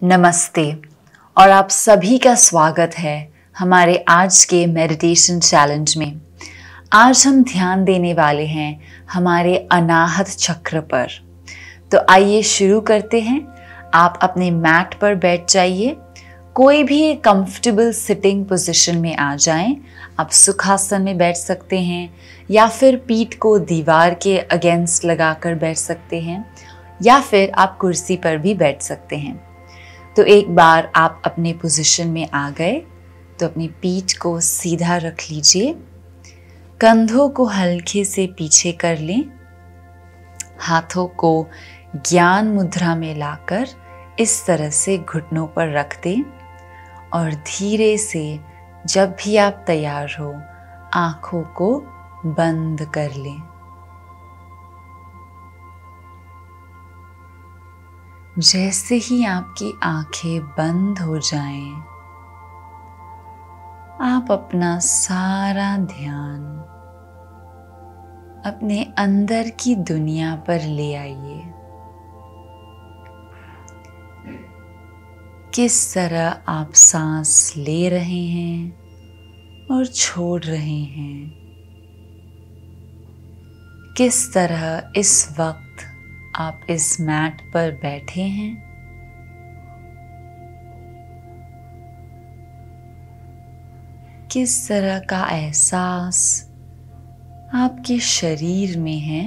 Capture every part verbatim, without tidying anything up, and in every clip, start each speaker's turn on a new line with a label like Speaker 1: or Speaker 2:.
Speaker 1: नमस्ते और आप सभी का स्वागत है हमारे आज के मेडिटेशन चैलेंज में। आज हम ध्यान देने वाले हैं हमारे अनाहत चक्र पर। तो आइए शुरू करते हैं। आप अपने मैट पर बैठ जाइए, कोई भी कंफर्टेबल सिटिंग पोजीशन में आ जाएं। आप सुखासन में बैठ सकते हैं या फिर पीठ को दीवार के अगेंस्ट लगाकर बैठ सकते हैं या फिर आप कुर्सी पर भी बैठ सकते हैं। तो एक बार आप अपने पोजीशन में आ गए तो अपनी पीठ को सीधा रख लीजिए, कंधों को हल्के से पीछे कर लें, हाथों को ज्ञान मुद्रा में लाकर इस तरह से घुटनों पर रख दें और धीरे से जब भी आप तैयार हो आंखों को बंद कर लें। जैसे ही आपकी आंखें बंद हो जाएं, आप अपना सारा ध्यान अपने अंदर की दुनिया पर ले आइए। किस तरह आप सांस ले रहे हैं और छोड़ रहे हैं, किस तरह इस वक्त आप इस मैट पर बैठे हैं, किस तरह का एहसास आपके शरीर में है,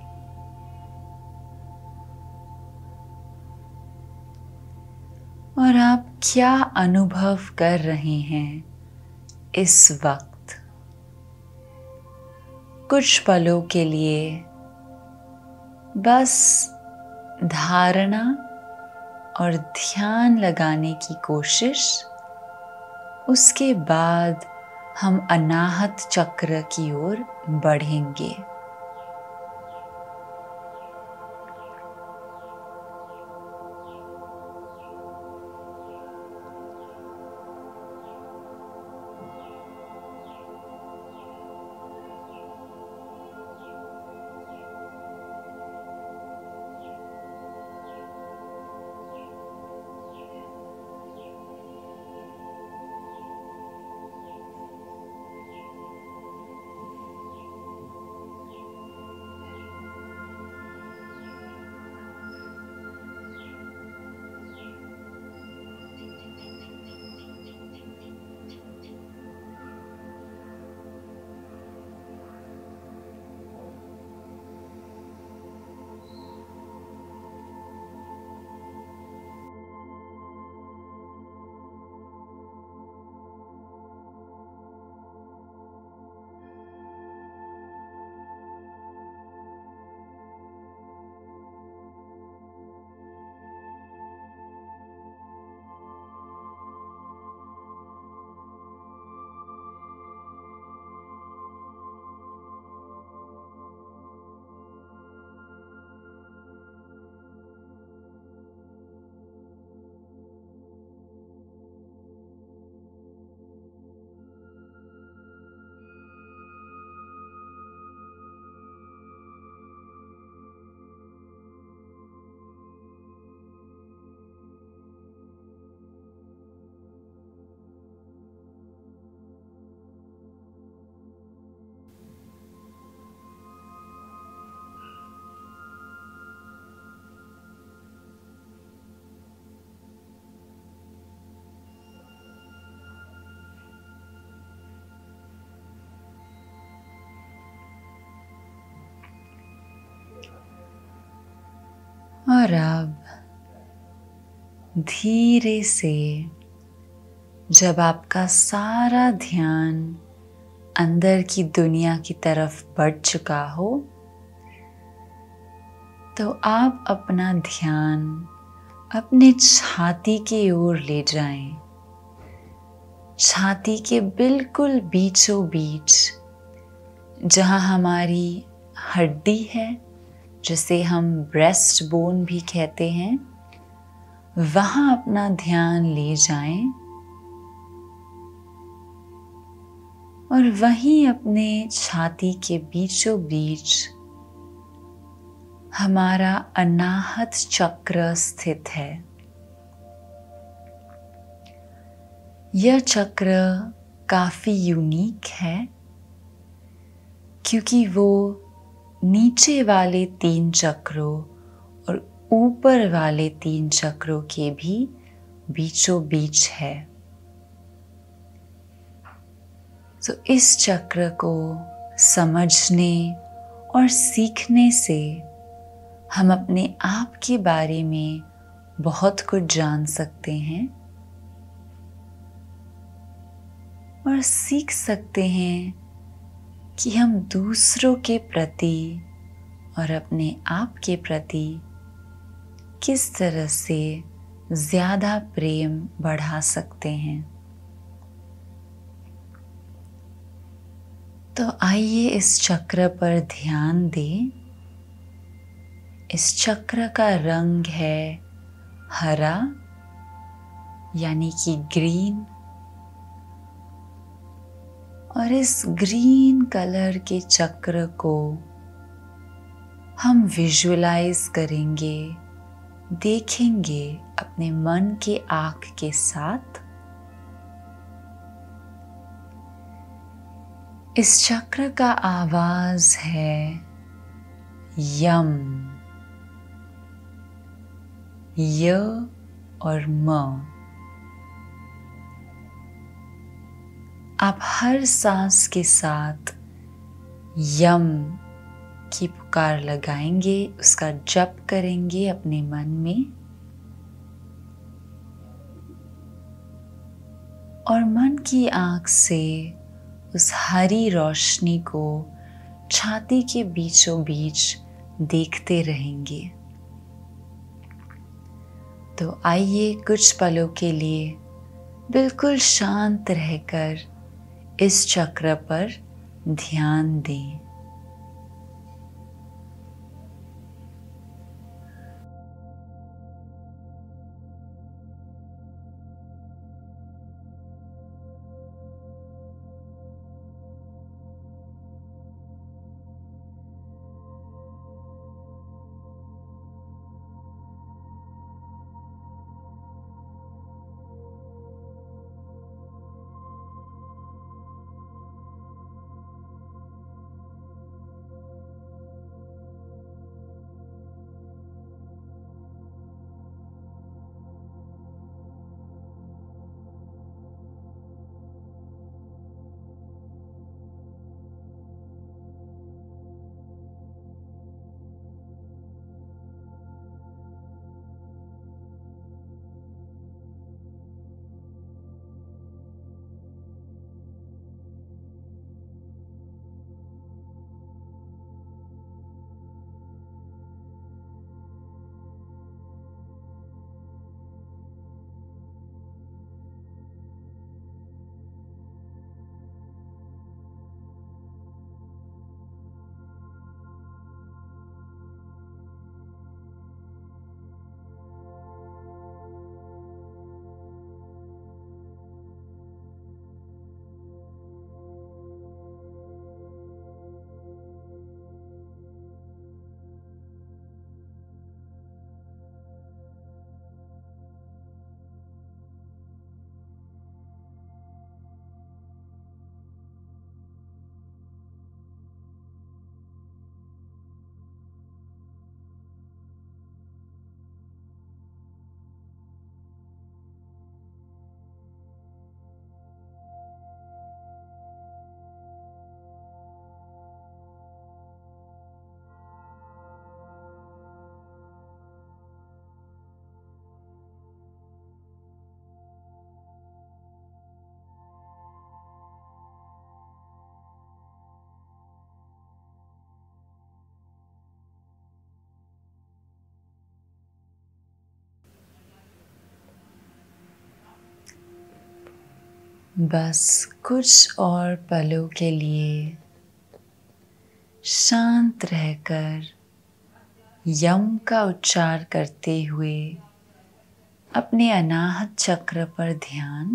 Speaker 1: और आप क्या अनुभव कर रहे हैं इस वक्त। कुछ पलों के लिए बस धारणा और ध्यान लगाने की कोशिश, उसके बाद हम अनाहत चक्र की ओर बढ़ेंगे। और अब धीरे से जब आपका सारा ध्यान अंदर की दुनिया की तरफ बढ़ चुका हो, तो आप अपना ध्यान अपने छाती की ओर ले जाएं। छाती के बिल्कुल बीचों बीच जहाँ हमारी हड्डी है, जिसे हम ब्रेस्ट बोन भी कहते हैं, वहाँ अपना ध्यान ले जाएं और वहीं अपने छाती के बीचों बीच हमारा अनाहत चक्र स्थित है। यह चक्र काफी यूनिक है क्योंकि वो नीचे वाले तीन चक्रों और ऊपर वाले तीन चक्रों के भी बीचों बीच है। तो इस चक्र को समझने और सीखने से हम अपने आप के बारे में बहुत कुछ जान सकते हैं और सीख सकते हैं कि हम दूसरों के प्रति और अपने आप के प्रति किस तरह से ज़्यादा प्रेम बढ़ा सकते हैं। तो आइए इस चक्र पर ध्यान दें। इस चक्र का रंग है हरा यानी कि ग्रीन, और इस ग्रीन कलर के चक्र को हम विजुअलाइज करेंगे, देखेंगे अपने मन के आँख के साथ। इस चक्र का आवाज है यम, य और म। आप हर सांस के साथ यम की पुकार लगाएंगे, उसका जप करेंगे अपने मन में और मन की आँख से उस हरी रोशनी को छाती के बीचों बीच देखते रहेंगे। तो आइए कुछ पलों के लिए बिल्कुल शांत रहकर इस चक्र पर ध्यान दें। बस कुछ और पलों के लिए शांत रहकर यम का उच्चार करते हुए अपने अनाहत चक्र पर ध्यान।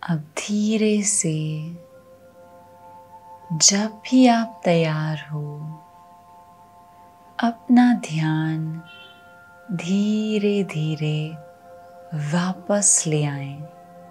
Speaker 1: अब धीरे से जब भी आप तैयार हो, अपना ध्यान धीरे धीरे वापस ले आएं।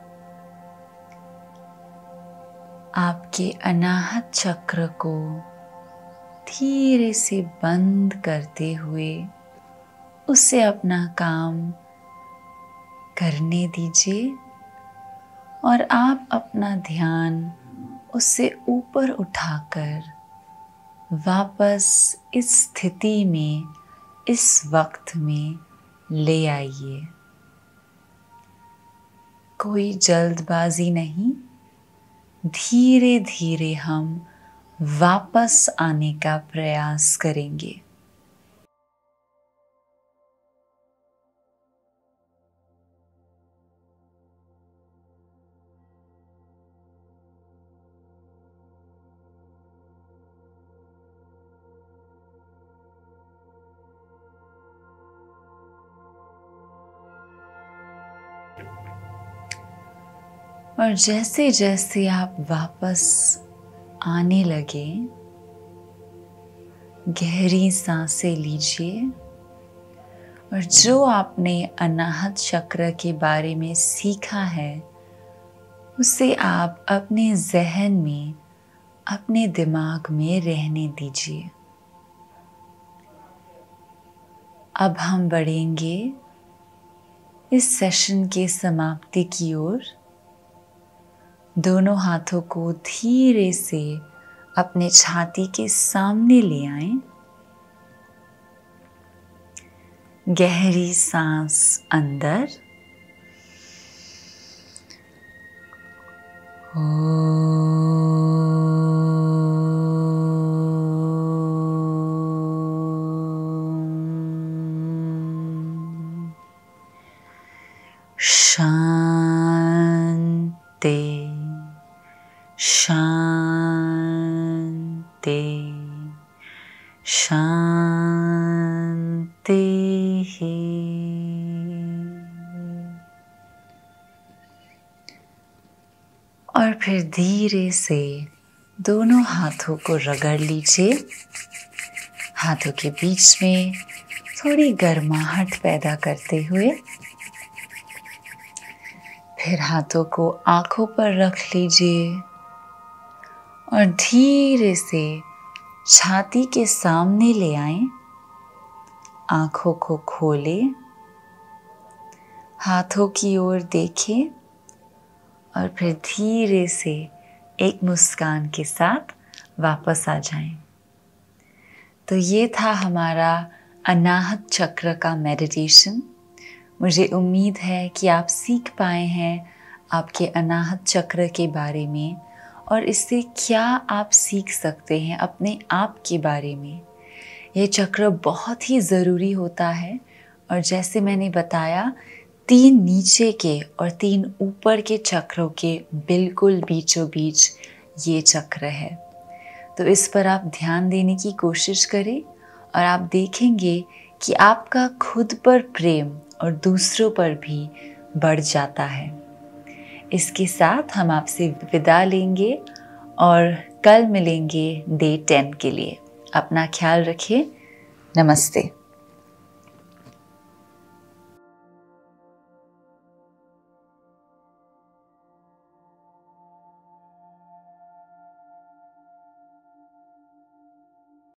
Speaker 1: आपके अनाहत चक्र को धीरे से बंद करते हुए उसे अपना काम करने दीजिए और आप अपना ध्यान उससे ऊपर उठाकर वापस इस स्थिति में, इस वक्त में ले आइए। कोई जल्दबाजी नहीं, धीरे धीरे हम वापस आने का प्रयास करेंगे। और जैसे जैसे आप वापस आने लगे, गहरी सांसें लीजिए और जो आपने अनाहत चक्र के बारे में सीखा है उसे आप अपने ज़हन में, अपने दिमाग में रहने दीजिए। अब हम बढ़ेंगे इस सेशन के समाप्ति की ओर। दोनों हाथों को धीरे से अपने छाती के सामने ले आएं। गहरी सांस अंदर शांति शांति शांति ही। और फिर धीरे से दोनों हाथों को रगड़ लीजिए। हाथों के बीच में थोड़ी गर्माहट पैदा करते हुए फिर हाथों को आंखों पर रख लीजिए और धीरे से छाती के सामने ले आएं। आंखों को खोलें, हाथों की ओर देखें और फिर धीरे से एक मुस्कान के साथ वापस आ जाएं। तो ये था हमारा अनाहत चक्र का मेडिटेशन। मुझे उम्मीद है कि आप सीख पाए हैं आपके अनाहत चक्र के बारे में और इससे क्या आप सीख सकते हैं अपने आप के बारे में। ये चक्र बहुत ही ज़रूरी होता है और जैसे मैंने बताया, तीन नीचे के और तीन ऊपर के चक्रों के बिल्कुल बीचों बीच ये चक्र है। तो इस पर आप ध्यान देने की कोशिश करें और आप देखेंगे कि आपका खुद पर प्रेम और दूसरों पर भी बढ़ जाता है। इसके साथ हम आपसे विदा लेंगे और कल मिलेंगे डे टेन के लिए। अपना ख्याल रखिए। नमस्ते।